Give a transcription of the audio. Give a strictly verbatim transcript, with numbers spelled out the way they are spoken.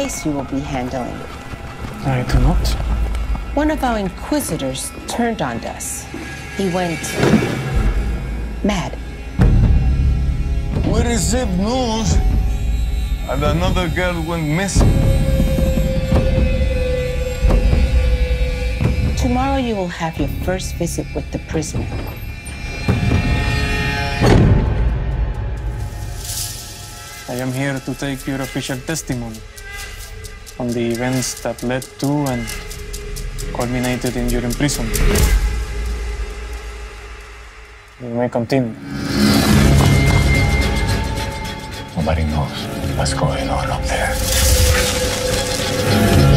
case you will be handling. I do not. One of our inquisitors turned on us. He went mad. We received news that another girl went missing. Tomorrow you will have your first visit with the prisoner. I am here to take your official testimony on the events that led to and culminated in your imprisonment. You may continue. Nobody knows what's going on up there.